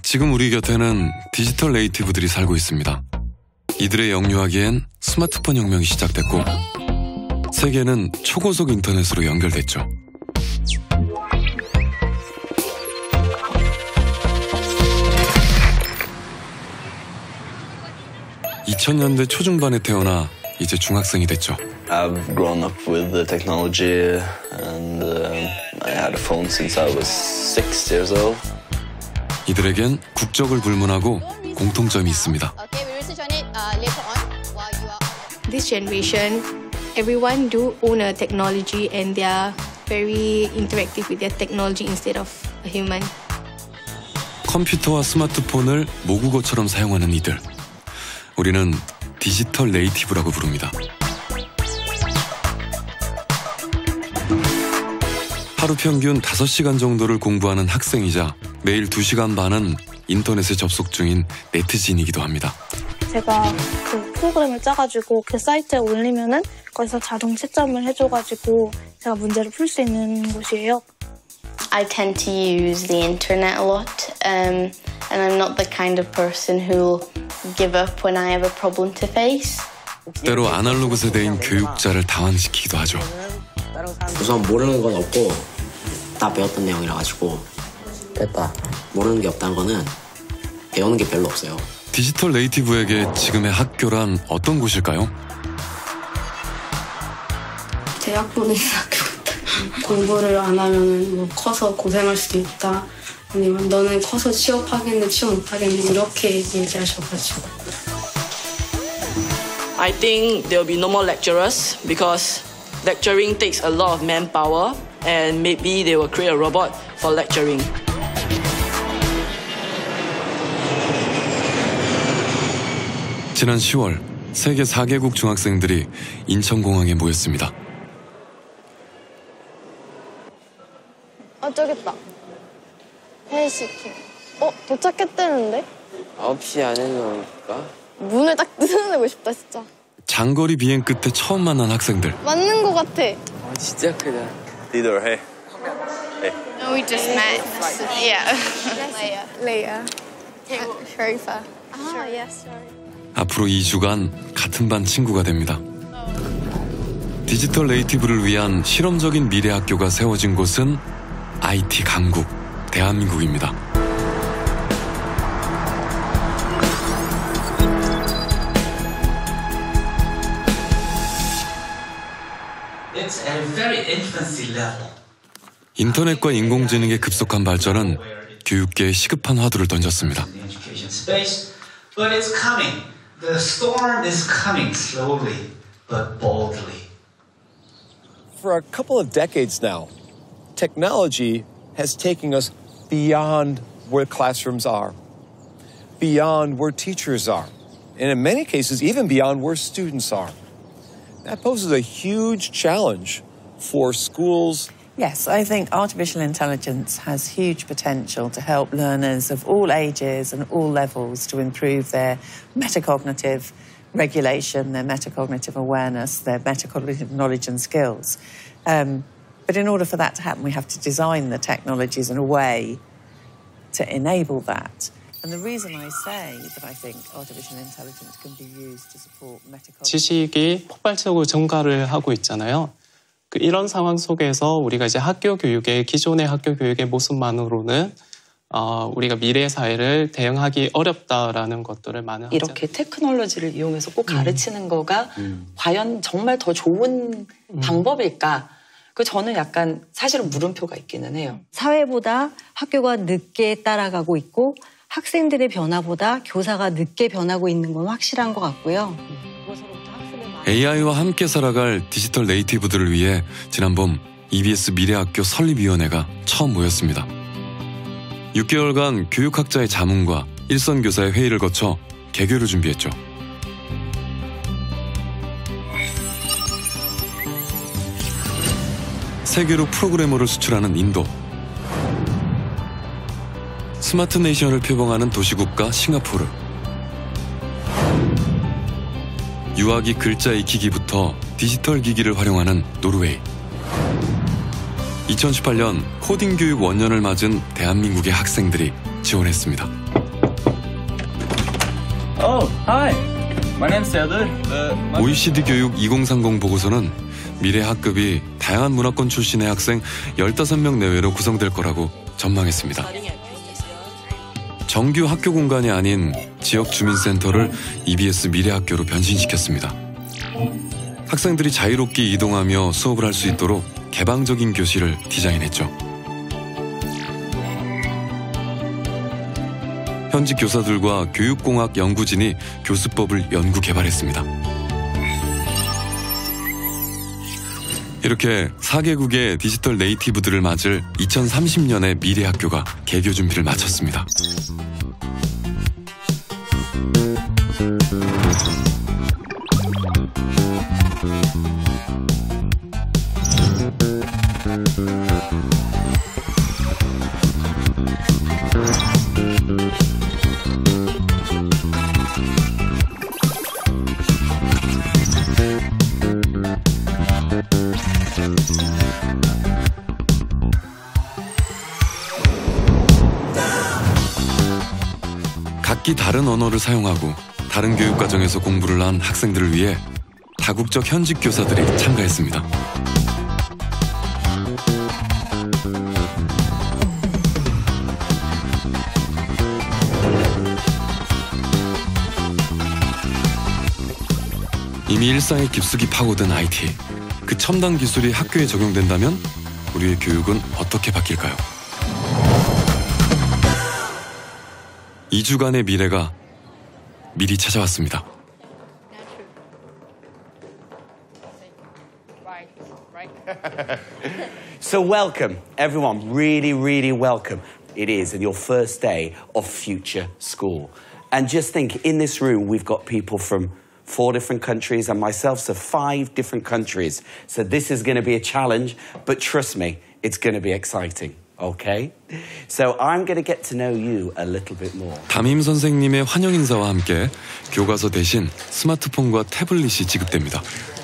지금 우리 곁에는 디지털 네이티브들이 살고 있습니다. 이들의 영유아기엔 스마트폰 혁명이 시작됐고 세계는 초고속 인터넷으로 연결됐죠. 2000년대 초중반에 태어나 이제 중학생이 됐죠. I've grown up with the technology and I had a phone since I was 6 years old. 이들에겐 국적을 불문하고 공통점이 있습니다. This generation, everyone do own a technology and they are very interactive with their technology instead of a human. 컴퓨터와 스마트폰을 모국어처럼 사용하는 이들. 우리는 디지털 네이티브라고 부릅니다. 하루 평균 5시간 정도를 공부하는 학생이자 매일 2시간 반은 인터넷에 접속 중인 네티즌이기도 합니다. 제가 그 프로그램을 짜가지고 그 사이트에 올리면은 거기서 자동 채점을 해줘가지고 제가 문제를 풀 수 있는 곳이에요. I tend to use the internet a lot, and I'm not the kind of person who'll give up when I have a problem to face. 때로 아날로그 세대인 교육자를 당황시키기도 하죠. 우선 모르는 건 없고 다 배웠던 내용이라 가지고 됐다. 모르는 게 없다는 거는 배우는 게 별로 없어요. 디지털 네이티브에게 지금의 학교란 어떤 곳일까요? 대학 보내는 학교 같아. 공부를 안 하면 뭐 커서 고생할 수도 있다. 아니면 너는 커서 취업하겠네, 취업 못하겠네 이렇게 얘기하셔가지고. I think there will be no more lecturers because lecturing takes a lot of manpower and maybe they will create a robot for lecturing. 지난 10월 세계 4개국 중학생들이 인천공항에 모였습니다. 저기 있다. 헬시키. 도착했다는데? 9시 안에는 올까? 문을 딱 뜯어내고 싶다 진짜. 장거리 비행 끝에 처음 만난 학생들. 맞는 것 같아. 진짜 크다. Leader, hey. Hey. No, we just met. Yeah. Leia. Sharifa. Yes, sorry. 앞으로 2주간 같은 반 친구가 됩니다. 디지털 네이티브를 위한 실험적인 미래 학교가 세워진 곳은 IT 강국, 대한민국입니다. 인터넷과 인공지능의 급속한 발전은 교육계에 시급한 화두를 던졌습니다. But it's coming. The storm is coming slowly but boldly. For a couple of decades now, technology has taken us beyond where classrooms are, beyond where teachers are, and in many cases, even beyond where students are. That poses a huge challenge for schools. Yes, I think artificial intelligence has huge potential to help learners of all ages and all levels to improve their metacognitive regulation, their metacognitive awareness, their metacognitive knowledge and skills. But in order for that to happen, we have to design the technologies in a way to enable that. And the reason I say that I think artificial intelligence can be used to support metacognitive... 지식이 폭발적으로 증가를 하고 있잖아요. 이런 상황 속에서 우리가 이제 학교 교육의 기존의 학교 교육의 모습만으로는 우리가 미래 사회를 대응하기 어렵다라는 것들을 많은 이렇게 테크놀로지를 이용해서 꼭 가르치는 거가 과연 정말 더 좋은 방법일까? 저는 약간 사실은 물음표가 있기는 해요. 사회보다 학교가 늦게 따라가고 있고 학생들의 변화보다 교사가 늦게 변하고 있는 건 확실한 것 같고요. AI와 함께 살아갈 디지털 네이티브들을 위해 지난봄 EBS 미래학교 설립위원회가 처음 모였습니다. 6개월간 교육학자의 자문과 일선 교사의 회의를 거쳐 개교를 준비했죠. 세계로 프로그래머를 수출하는 인도, 스마트 네이션을 표방하는 도시국가 싱가포르, 유아기 글자 익히기부터 디지털 기기를 활용하는 노르웨이. 2018년 코딩 교육 원년을 맞은 대한민국의 학생들이 지원했습니다. Oh, hi. My name's Serdar. OECD 교육 2030 보고서는 미래 학급이 다양한 문화권 출신의 학생 15명 내외로 구성될 거라고 전망했습니다. 정규 학교 공간이 아닌 지역 주민센터를 EBS 미래학교로 변신시켰습니다. 학생들이 자유롭게 이동하며 수업을 할 수 있도록 개방적인 교실을 디자인했죠. 현지 교사들과 교육공학 연구진이 교수법을 연구 개발했습니다. 이렇게 4개국의 디지털 네이티브들을 맞을 2030년의 미래학교가 개교 준비를 마쳤습니다. 각기 다른 언어를 사용하고 다른 교육과정에서 공부를 한 학생들을 위해 다국적 현직 교사들이 참가했습니다. 이미 일상에 깊숙이 파고든 IT, 그 첨단 기술이 학교에 적용된다면 우리의 교육은 어떻게 바뀔까요? 2주간의 미래가 미리 찾아왔습니다. So welcome, everyone. Really, really welcome. It is your first day of Future School. And just think, in this room, we've got people from 4 different countries and myself, so 5 different countries. So this is going to be a challenge, but trust me, it's going to be exciting. Okay? So I'm going to get to know you a little bit more. 담임 선생님의 환영 인사와 함께 교과서 대신 스마트폰과 태블릿이 지급됩니다.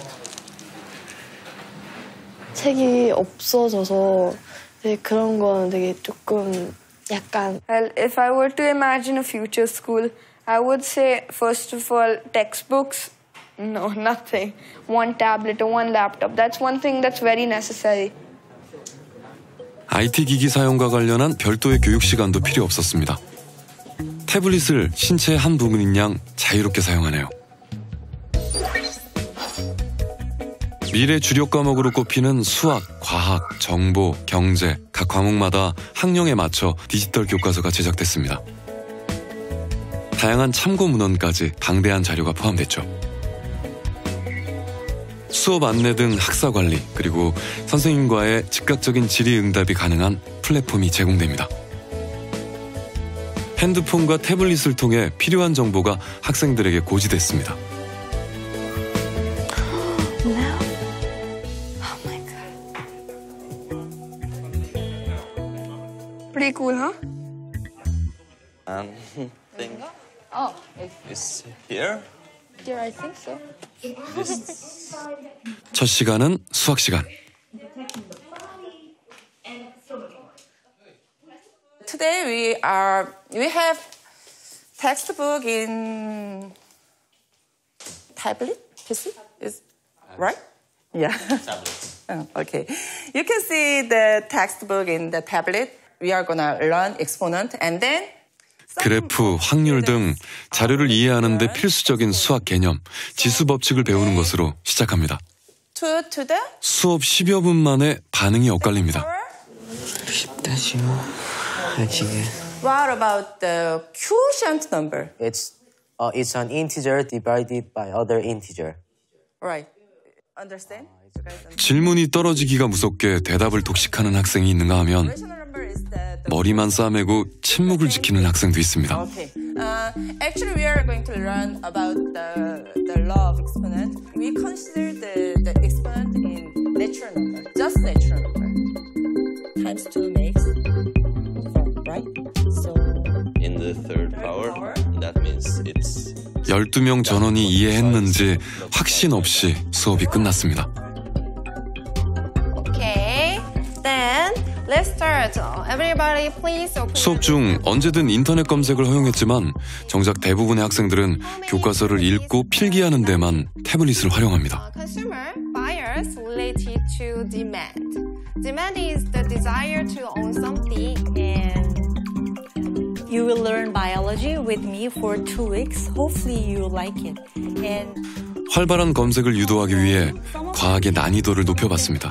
책이 없어져서 되게 그런 건 되게 조금 약간. Well, if I were to imagine a future school, I would say first of all textbooks. No, nothing. 1 tablet or 1 laptop. That's one thing that's very necessary. IT 기기 사용과 관련한 별도의 교육 시간도 필요 없었습니다. 태블릿을 신체의 한 부분인 양 자유롭게 사용하네요. 미래 주력 과목으로 꼽히는 수학, 과학, 정보, 경제 각 과목마다 학령에 맞춰 디지털 교과서가 제작됐습니다. 다양한 참고 문헌까지 방대한 자료가 포함됐죠. 수업 안내 등 학사 관리, 그리고 선생님과의 즉각적인 질의응답이 가능한 플랫폼이 제공됩니다. 핸드폰과 태블릿을 통해 필요한 정보가 학생들에게 고지됐습니다. Pretty cool, huh? Thing Oh, is here. yeah, I think so. 첫 시간은 수학 시간. Today we have textbook in tablet, PC, is right? Yeah. Oh, okay. You can see the textbook in the tablet. We are gonna learn exponent and then 그래프, 확률 등 자료를 이해하는 데 필수적인 수학 개념, 지수 법칙을 배우는 것으로 시작합니다. to the 수업 10여 분 만에 반응이 엇갈립니다. 쉽다 지금 아직은. What about the quotient number? It's an integer divided by other integer. Right. Understand? 질문이 떨어지기가 무섭게 대답을 독식하는 학생이 있는가 하면 머리만 싸매고 침묵을 지키는 학생도 있습니다. Okay. Actually, we are going to learn about the law of exponent. We consider the exponent in natural number, just natural number. Times 2 makes 4, right? So In the third power, that means it's 12명 전원이 이해했는지 확신 없이 수업이 끝났습니다. Okay. Then let's start 수업 중 언제든 인터넷 검색을 허용했지만 정작 대부분의 학생들은 교과서를 읽고 필기하는 데만 태블릿을 활용합니다. Consumer buyers related to demand. Demand is the desire to own something and You will learn biology with me for 2 weeks. Hopefully you will like it. And 활발한 검색을 유도하기 위해 과학의 난이도를 높여봤습니다.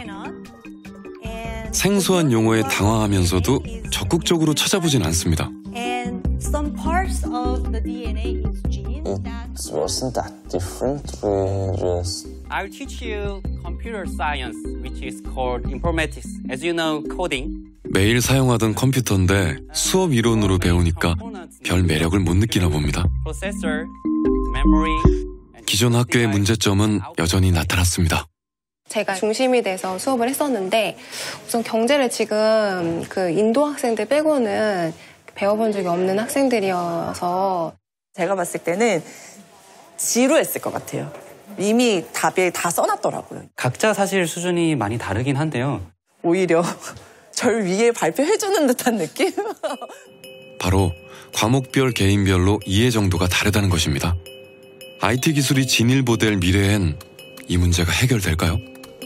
생소한 용어에 당황하면서도 적극적으로 찾아보진 않습니다. and some parts of the DNA is genes. It wasn't that different. We just I'll teach you computer science, which is called informatics. As you know, coding. 매일 사용하던 컴퓨터인데 수업 이론으로 배우니까 별 매력을 못 느끼나 봅니다. Processor, memory. 기존 학교의 문제점은 여전히 나타났습니다. 제가 중심이 돼서 수업을 했었는데 우선 경제를 지금 그 인도 학생들 빼고는 배워본 적이 없는 학생들이어서 제가 봤을 때는 지루했을 것 같아요. 이미 답에 다 써놨더라고요. 각자 사실 수준이 많이 다르긴 한데요. 오히려 절 위에 발표해주는 듯한 느낌? 바로 과목별 개인별로 이해 정도가 다르다는 것입니다. IT 기술이 진일보될 미래엔 이 문제가 해결될까요?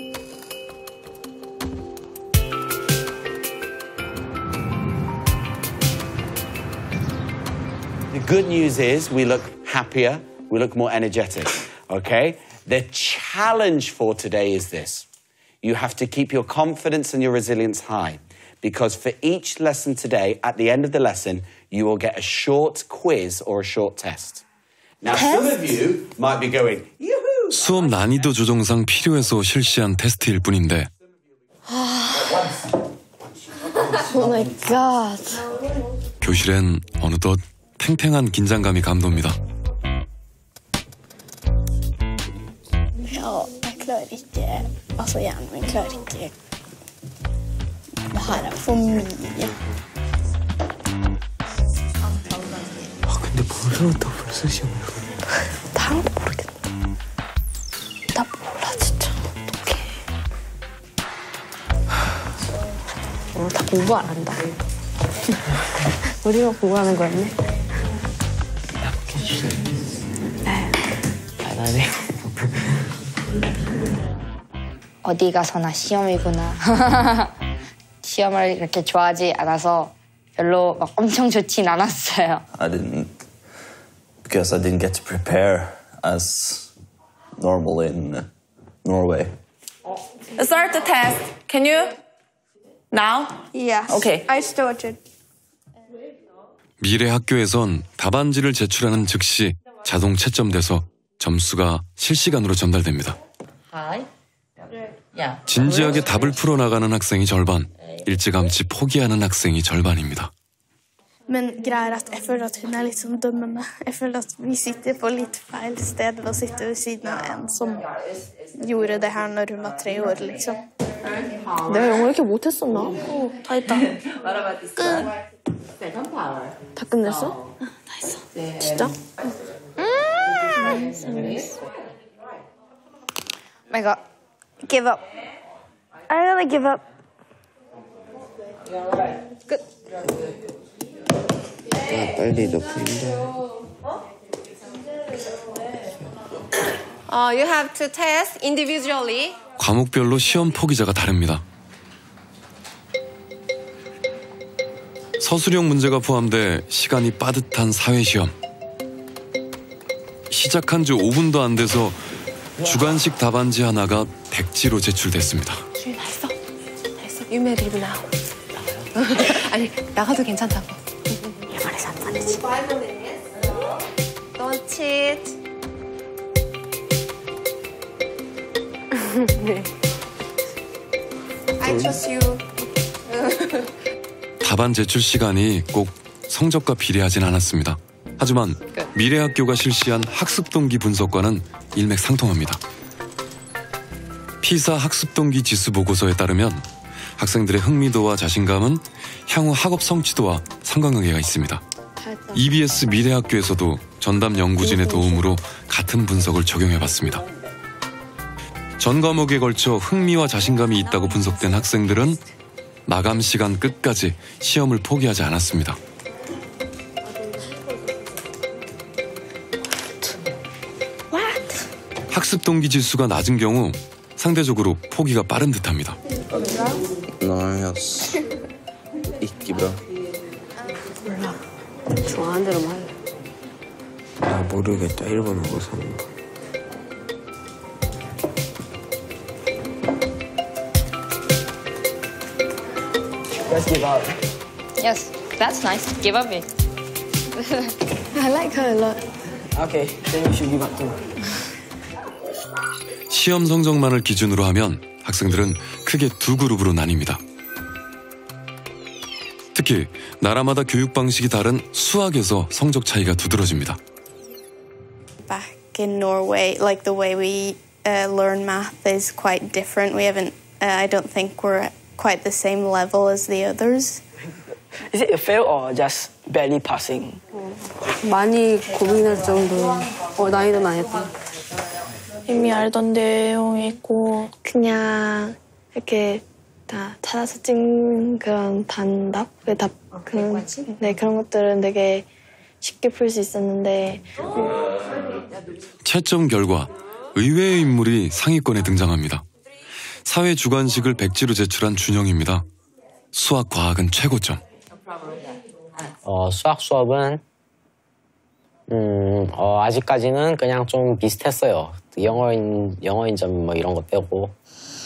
The good news is we look happier, we look more energetic, okay? The challenge for today is this. You have to keep your confidence and your resilience high because for each lesson today, at the end of the lesson, you will get a short quiz or a short test. Now, some of you might be going, yoo-hoo! 수업 난이도 조정상 필요해서 실시한 테스트일 뿐인데 Oh my god. 교실엔 어느덧 팽팽한 긴장감이 감돕니다. Ja, jeg klarer ikke. Altså, hjernen min klarer ikke. Det her er for mye. 근데 모르겠다 벌써 시험을. 다 모르겠다. 나 몰라 진짜. 어떡해. 오늘 다 공부 안 한다. 우리만 공부하는 거였네. 안 하네. 어디 가서나 시험이구나. 시험을 그렇게 좋아하지 않아서 별로 막 엄청 좋진 않았어요. I didn't, because I didn't get to prepare as normal in Norway. Start the test. Can you? Now? Yes. Okay. I started. 미래 학교에선 답안지를 제출하는 즉시 자동 채점돼서 점수가 실시간으로 전달됩니다. Hi. Yeah. 진지하게 답을 풀어나가는 학생이 절반, 일찌감치 포기하는 학생이 절반입니다. Men greia er at jeg føler at hun er litt sånn dømmende. Jeg føler at vi sitter på litt feil sted ved å sitte ved siden av en som gjorde det her når hun var 3 år, liksom. 내가 영어 이렇게 못했었나? 다 했다. 끝. 다 끝냈어? 다 했어. 진짜? My God. Give up. I really give up. 끝. 빨리 너 풀린다. You have to test individually. 과목별로 시험 포기자가 다릅니다. 서술형 문제가 포함돼 시간이 빠듯한 사회시험. 시작한 지 5분도 안 돼서 주관식 답안지 하나가 백지로 제출됐습니다. 주인 다 했어. 다 했어. You may leave now. 아니 나가도 괜찮다고. 얘 말해서 안 되지. 5 minutes. Don't cheat. 네. I trust you. 답안 제출 시간이 꼭 성적과 비례하진 않았습니다. 하지만 미래학교가 실시한 학습동기 분석과는 일맥상통합니다. 피사 학습동기 지수 보고서에 따르면 학생들의 흥미도와 자신감은 향후 학업 성취도와 상관관계가 있습니다. EBS 미래학교에서도 전담 연구진의 도움으로 같은 분석을 적용해봤습니다. 전 과목에 걸쳐 흥미와 자신감이 있다고 분석된 학생들은 마감 시간 끝까지 시험을 포기하지 않았습니다. 학습 동기 지수가 낮은 경우 상대적으로 포기가 빠른 듯합니다. 이끼브라. 몰라. 좋아하는 대로만 할래. 아 모르겠다. 일본어로 사는 거. Let's give up. Yes, that's nice. Give up it. I like her a lot. Okay, then you should give up too. 시험 성적만을 기준으로 하면 학생들은 크게 두 그룹으로 나뉩니다. 특히 나라마다 교육 방식이 다른 수학에서 성적 차이가 두드러집니다. Back in Norway, like the way we learn math is quite different. We haven't, I don't think we're at quite the same level as the others. Is it a fail or just barely passing? 많이 고민할 정도로 난이도는 아니었다. 이미 알던 내용이 있고 그냥 이렇게 다 찾아서 찍는 그런 단답, 그런 것들은 되게 쉽게 풀 수 있었는데 채점 결과 의외의 인물이 상위권에 등장합니다. 사회 주관식을 백지로 제출한 준영입니다. 수학, 과학은 최고점. 수학 수업은 아직까지는 그냥 좀 비슷했어요. 영어인 점 뭐 이런 거 빼고